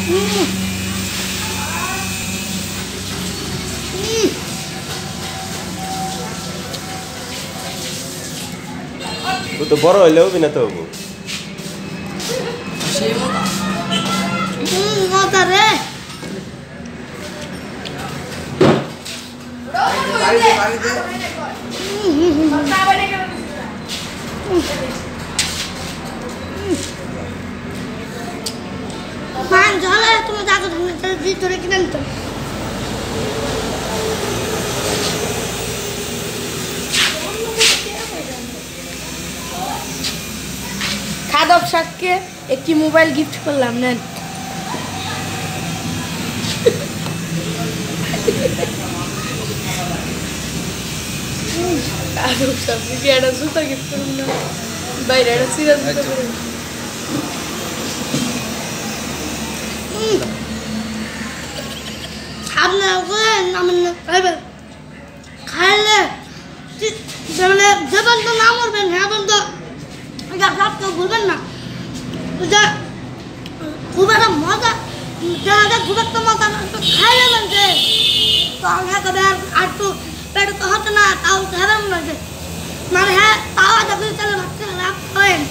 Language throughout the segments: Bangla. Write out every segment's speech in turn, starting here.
ও তো বড় হইলেও বিনা তো হবো মজা রে মান ঝালে তুমি যাকে ভিতরে কিনে নিতে খাদব শাককে একটি মোবাইল গিফট করলাম নেন খাদব শাককে একটা জুতা গিফট করলাম না বাইরে একটা সিরা জুতা করলাম আপনার খাইলে যেমন তো না মরবেন হ্যাঁ তো তো বলবেন না খুব একটা মজা খুব একটা মজা খাইলে লাগছে তো হ্যাঁ কবে আর তো পেটে তো হতো না তাও খাবেন লাগছে মানে হ্যাঁ তাও দেখি তাহলে ভাবছে লাভ করেন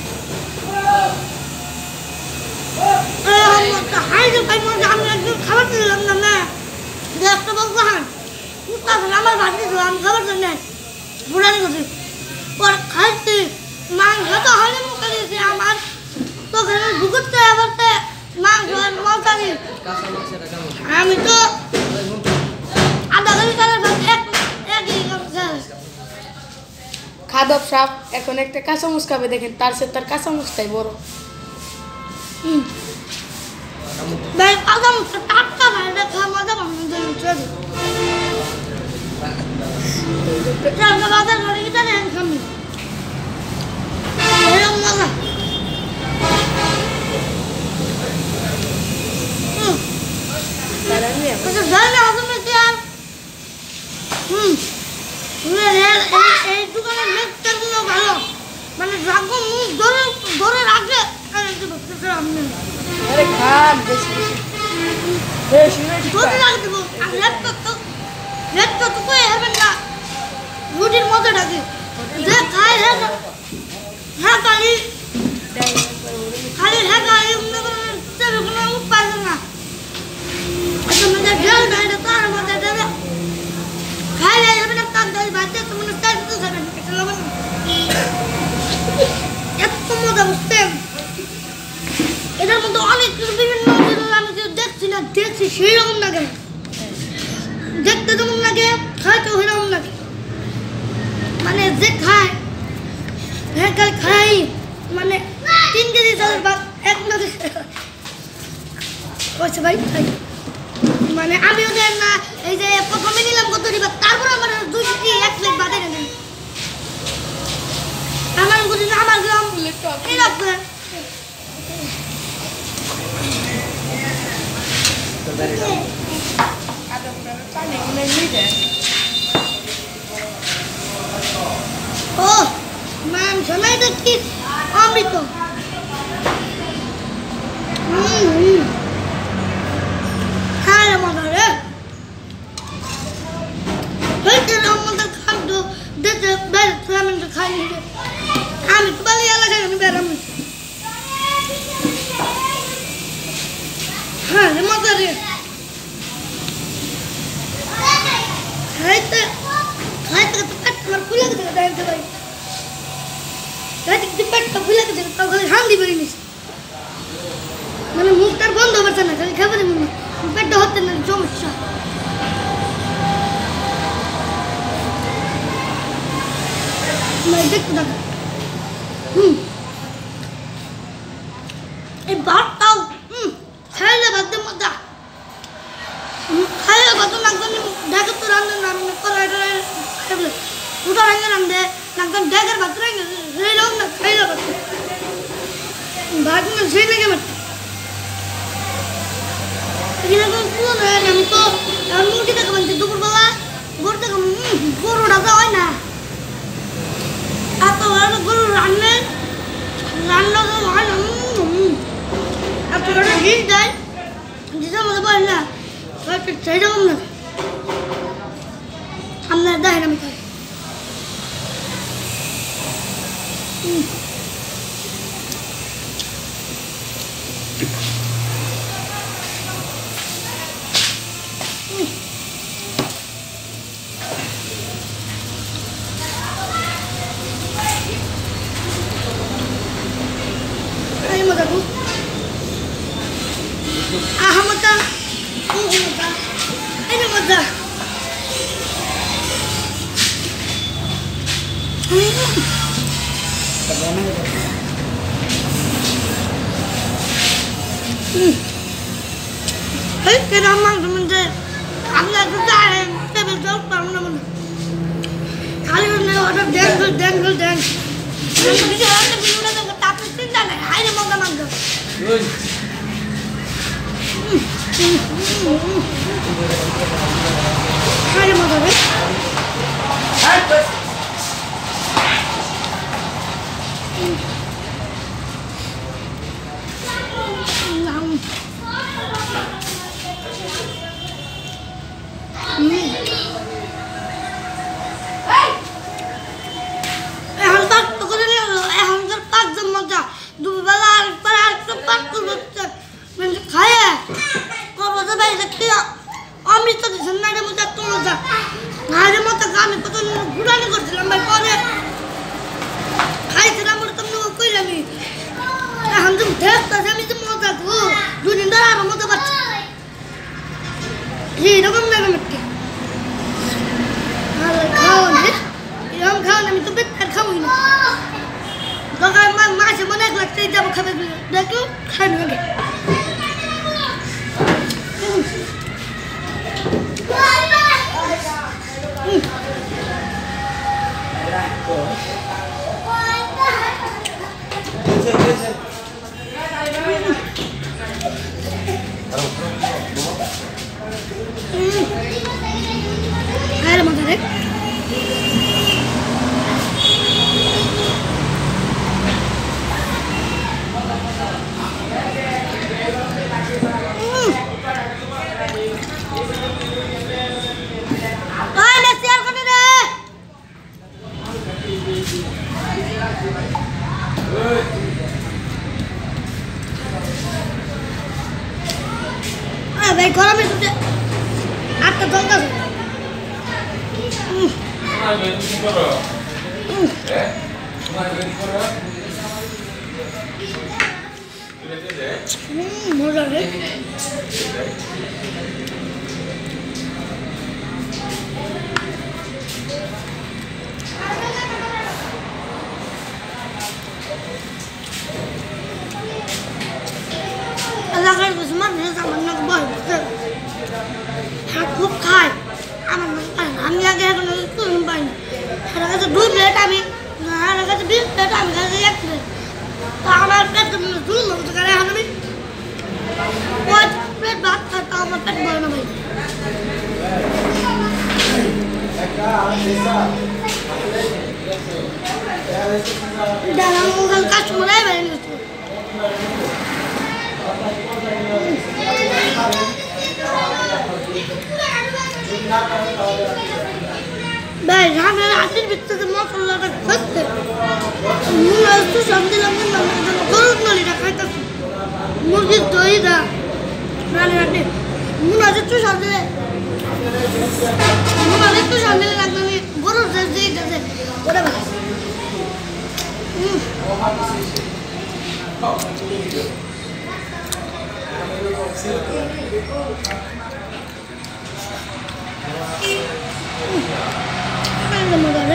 আমি একদিন খাবার দিলাম না না একটা বলবো হ্যাঁ আমার বাড়িতে আমি খাবার জন্য বুড়ানি করছি পরে খাইছি মাংস তো হলে মুখে দিয়েছি আমার তো ঢুকতে বলতে মাংস মশলা দিই আমি তো আধা কেজি চালের একই খাদব সাপ এখন একটা কাঁচামুচ খাবে দেখেন তার সে তার কাঁচামুচটাই বড় ভাই কাঁচামুচটা টাটকা ভাই দেখা মজা পাবেন বাজার ঘরে গিয়ে জানেন খামি এরকম মজা এই দোকানের মেঘটাগুলো ভালো মানে যখন মুখ ধরে রাখলে আরে খান বেশি বেশি ধরে রাখতে দেবো আর লেপটা তো কই হবেন না রুটির মতো ডাকে যে খায় হ্যাঁ খালি হ্যাঁ খালি কোনো উপায় না আচ্ছা মধ্যে ঢেল দেয় তার মধ্যে দেবে খাইলে হবে না তার দেয় বাচ্চা তো মনে তাই তো খাবেন এটা লবণ এত মজা বুঝতেন এটার মধ্যে অনেক বিভিন্ন আমি দেখছি না দেখছি সেই রকম লাগে দেখতে যেমন লাগে খাইতে ওই রকম লাগে মানে যে খায় হ্যাঁ খাই মানে 3 কেজি চালের ভাত এক মাসে ওইসে ভাই খাই মানে আমি ওদের না এই যে প্রথমে নিলাম কত দিবা তারপর আমার 2 কেজি 1 প্লেট ভাত এনে দেন আমার বুঝি না আমার গ্রাম এই রাখবে ও মান শোনাইটা কি অমৃত খায় মজা রে হইতে আমাদের খাদ্য দিতে বেড়ে আমি তো খাই আমি তো বালি এলাকায় আমি বেড়াম হ্যাঁ রে মজা রে খাইতে খাইতে তো পেট আমার ফুলে গেছে দেখতে ভাই খাইতে পেটটা ফুলে গেছে তাও খালি হান্দি বেরিয়ে নিছে মানে মুখটার বন্ধ করছে না খালি খাবারে মনে পেটটা হচ্ছে না সমস্যা দেখতে থাকা এই ভাতটাও খাইলে ভাতের মধ্যে খাইলে ভাত নাকদান ঢাকা তো রান্না না মানে কড়াই খাইলে দুটো রান্না রান্ধে নাকদান ঢাকার ভাত রান্না রেলাম না খাইলে ভাত ভাত না সেই লাগে ভাত এরকম পুরো আমি তো মুরগি থেকে বানছি দুপুরবেলা গরু থেকে গরুটা তো হয় না এত ভালো গরু রান্না তো হয় না এত ভালো ঘি দেয় সেই রকম না আপনার দেখেন আমি খাই Ahmada, Ahmada, Ahmada. Cái đó mang cho mình chơi, ăn là cứ ra này, cái bên đó bằng là mình, cái này họ đập đen. Mình bây giờ cái video này nó tạt lên trên này, hai đứa mang ra mang được. Hai đứa mang ra đấy. Baik, kalau misalnya apa contoh? Murah deh. Alakan bersama dia sama nak boy. Aku khai. Aman nak. Kami lagi aku nak tu nampai. Ada kata 2 plate kami. Ada kata 20 plate kami kata 1 plate. Kamar plate kami dulu nak sekarang kami. Buat plate baat kata kamar plate boy nampai. Dalam muka kas mulai balik itu. Baik, kami nanti bicara tentang masalah kerja. Mula itu sambil kami nak korun nali nak kata murgi doi dah. Nanti, mula itu sambil nak kami korun jadi. Berapa? Ada modal.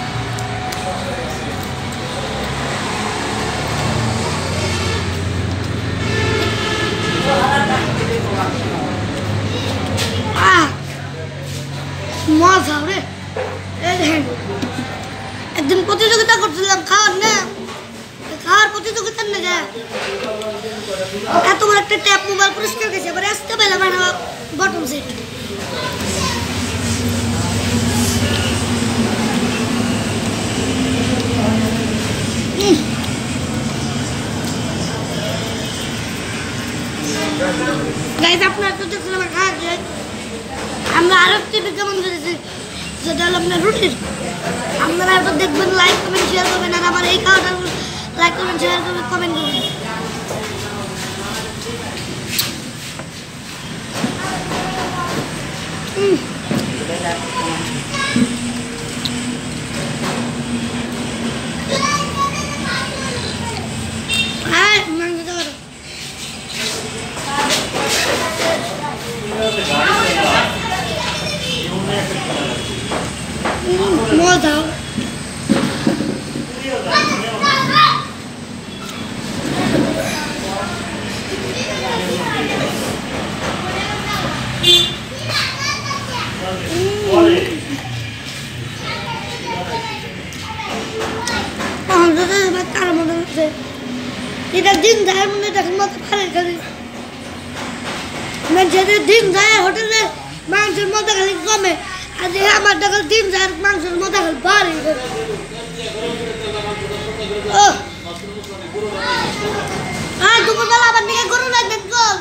মজা রে একদিন প্রতিযোগিতা করছিলাম খাওয়ার প্রতিযোগিতা নেগে এত বড় একটা ট্যাপ মোবাইল পুরস্কার গেছে এবার আসতে পেলাম না বটম সেট গাইস আপনারা তো দেখছেন আমার খাওয়া আমরা আরেকটি বিজ্ঞাপন করেছি যেটা হলো আপনার রুটির। আপনারা এটা দেখবেন, লাইক কমেন্ট শেয়ার করবেন, আর আমার এই খাওয়াটা লাইক কমেন্ট শেয়ার করবেন, কমেন্ট করবেন। হ্যাঁ মাংস খাওয়া মজা। তার মনে হচ্ছে এটা দিন যায় মনে দেখেন মতো খালি খালি যেটা দিন যায় হোটেলে মাংসের মতো খালি কমে, আর যে আমার দেখা দিন যায় মাংসের মতো খালি বাড়ি। হ্যাঁ দুপুরবেলা আবার দিকে গরু লাগবেন কল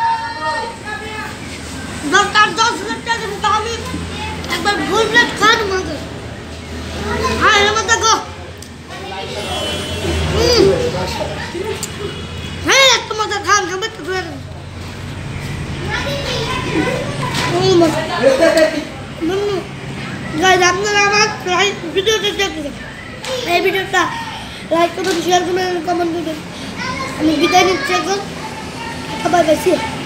দরকার 10,000 টাকা দেবো, তাহলে একবার ফুল প্লেট খান মতো। হ্যাঁ এর মতো গো হ্যাঁ একটা মতো খান খাবে তো আপনারা আমার ভিডিওটা দেখবেন, এই ভিডিওটা লাইক করবেন, শেয়ার করবেন, কমেন্ট করবেন। আমি বিদায় নিচ্ছি এখন, আবার বেশি।